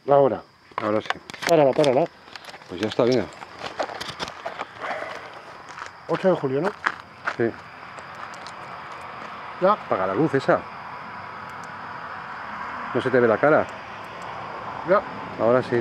Ahora. Ahora sí. Párala, párala. Pues ya está, venga. 8 de julio, ¿no? Sí. Ya. Apaga la luz esa. No se te ve la cara. Ya. Ahora sí.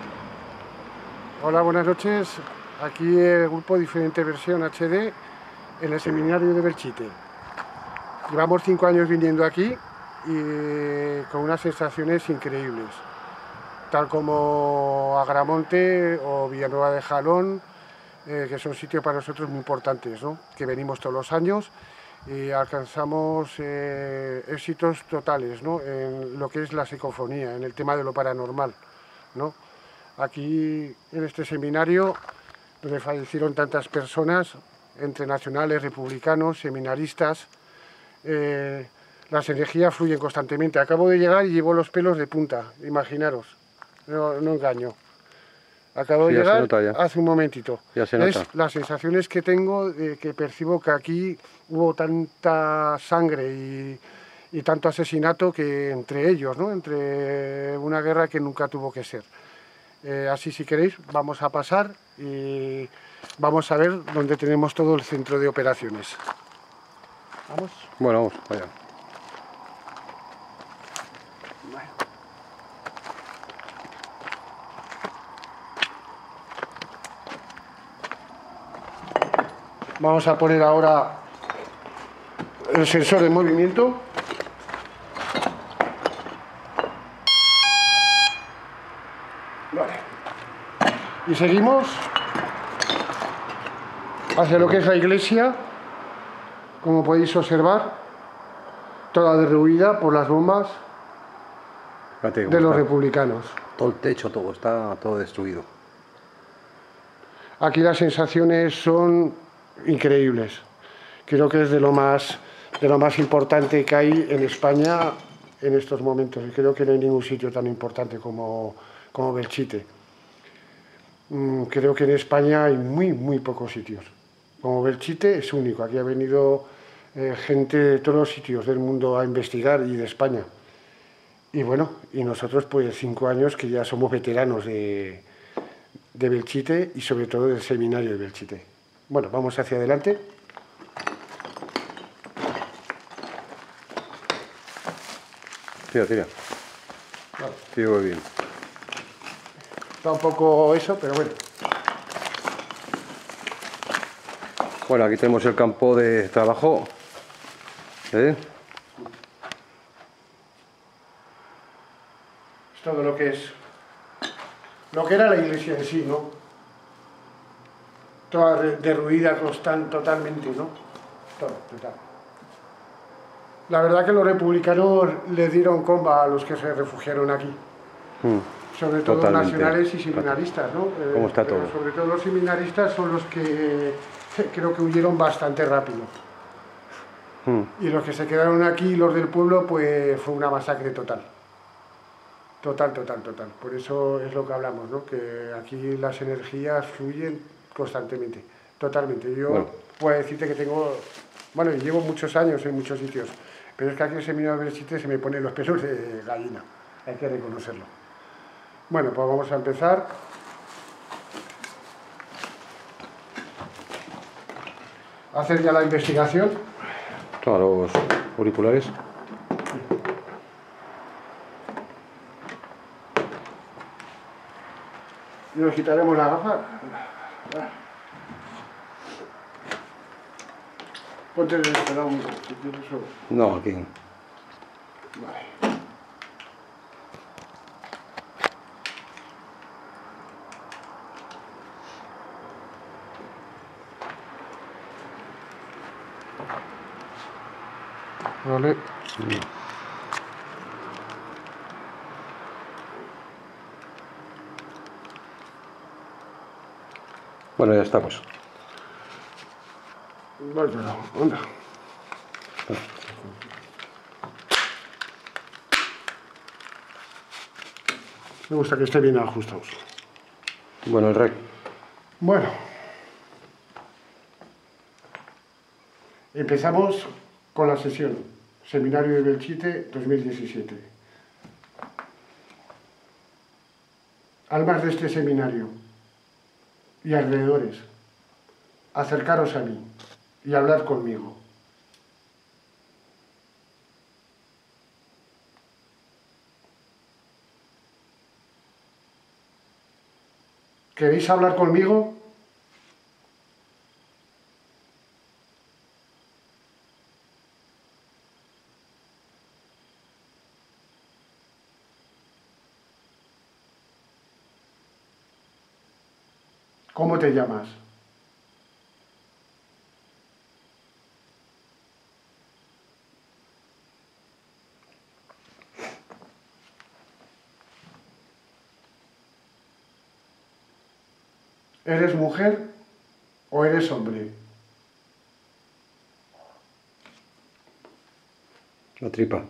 Hola, buenas noches. Aquí el grupo Diferente Versión HD en el seminario de Belchite. Llevamos 5 años viniendo aquí y con unas sensaciones increíbles. Tal como Agramonte o Villanueva de Jalón, que son sitios para nosotros muy importantes, ¿no? Que venimos todos los años y alcanzamos éxitos totales, ¿no? En lo que es la psicofonía, en el tema de lo paranormal, ¿no? Aquí en este seminario, donde fallecieron tantas personas, entre nacionales, republicanos, seminaristas, las energías fluyen constantemente. Acabo de llegar y llevo los pelos de punta, imaginaros, no engaño. Acabo de Sí, ya se llegar nota ya. hace un momentito. Ya se nota. Es las sensaciones que tengo, que percibo que aquí hubo tanta sangre y tanto asesinato que entre ellos, ¿no? Entre una guerra que nunca tuvo que ser. Así, si queréis, vamos a pasar y vamos a ver dónde tenemos todo el centro de operaciones. ¿Vamos? Bueno, vamos, vaya. Vamos a poner ahora el sensor de movimiento. Vale. Y seguimos hacia lo que es la iglesia, como podéis observar, toda derruida por las bombas Fíjate cómo de los está. republicanos. Todo el techo, todo, está todo destruido. Aquí las sensaciones son increíbles. Creo que es de lo más importante que hay en España en estos momentos. Y creo que no hay ningún sitio tan importante como Belchite. Creo que en España hay muy pocos sitios. Como Belchite es único. Aquí ha venido gente de todos los sitios del mundo a investigar y de España. Y bueno, y nosotros pues 5 años que ya somos veteranos de Belchite y sobre todo del seminario de Belchite. Bueno, vamos hacia adelante. Tira, tira. Vale. Tira muy bien. Está un poco eso, pero bueno. Bueno, aquí tenemos el campo de trabajo. ¿Eh? Es todo lo que es. Lo que era la iglesia en sí, ¿no? Toda derruida, totalmente, ¿no? Todo, total. La verdad que los republicanos le dieron comba a los que se refugiaron aquí. Sobre todo Totalmente. Nacionales y seminaristas, ¿no? ¿Cómo está todo? Sobre todo los seminaristas son los que creo que huyeron bastante rápido. Y los que se quedaron aquí, los del pueblo, pues fue una masacre total. Total. Por eso es lo que hablamos, ¿no? Que aquí las energías fluyen constantemente, totalmente. Yo puedo decirte que tengo, bueno, llevo muchos años en muchos sitios, pero es que aquí en el seminario de Belchite se me ponen los pelos de gallina, hay que reconocerlo. Bueno, pues vamos a empezar. A hacer ya la investigación. Toma los auriculares. Y nos quitaremos la gafa. Ponte de este lado un poco, si quieres eso. No, aquí. Vale. Vale. Bueno, ya estamos. Vale, anda. Me gusta que esté bien ajustados. Bueno, el rec. Bueno. Empezamos con la sesión. Seminario de Belchite 2017. almas de este seminario y alrededores, acercaros a mí y hablad conmigo. ¿Queréis hablar conmigo? ¿Cómo te llamas? ¿Eres mujer o eres hombre? La tripa.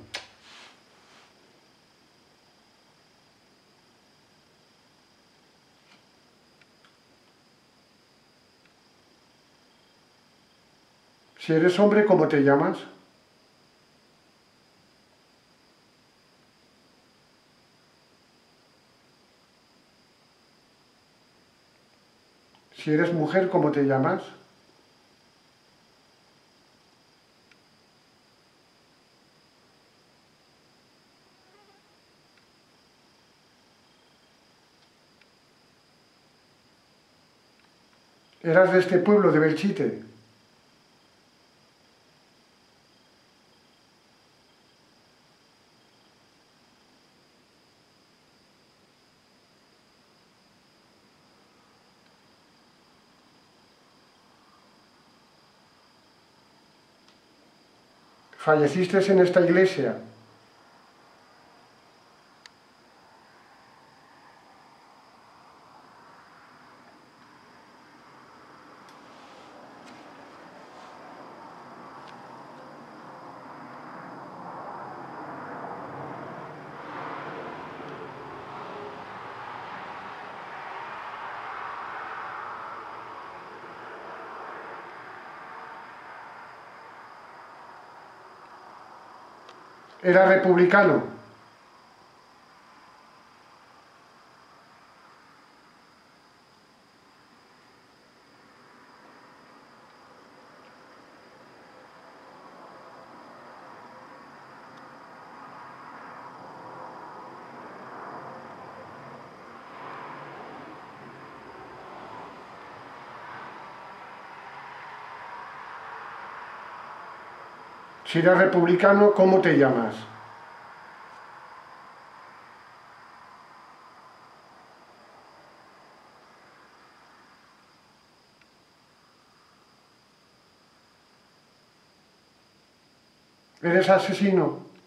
Si eres hombre, ¿cómo te llamas? Si eres mujer, ¿cómo te llamas? ¿Eras de este pueblo de Belchite? ¿Falleciste en esta iglesia? ¿Era republicano? Si eras republicano, ¿cómo te llamas? ¿Eres asesino?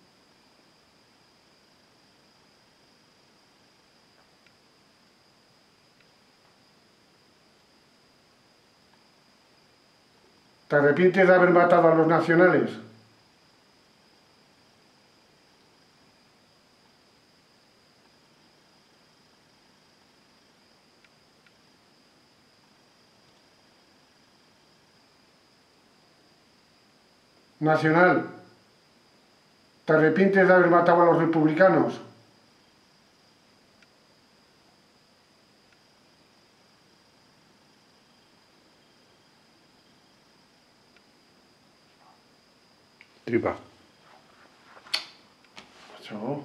¿Te arrepientes de haber matado a los nacionales? Nacional, ¿te arrepientes de haber matado a los republicanos? Tripa. Macho.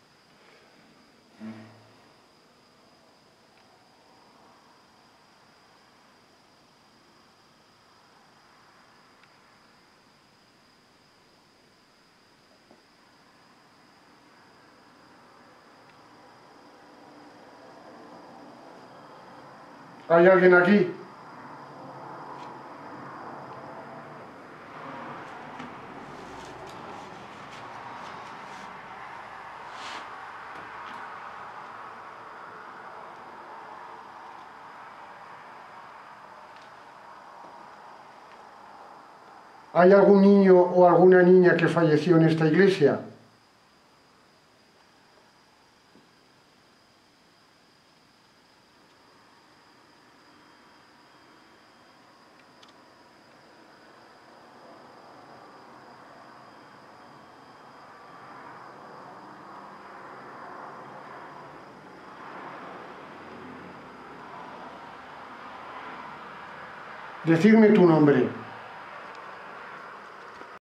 ¿Hay alguien aquí? ¿Hay algún niño o alguna niña que falleció en esta iglesia? Decidme tu nombre.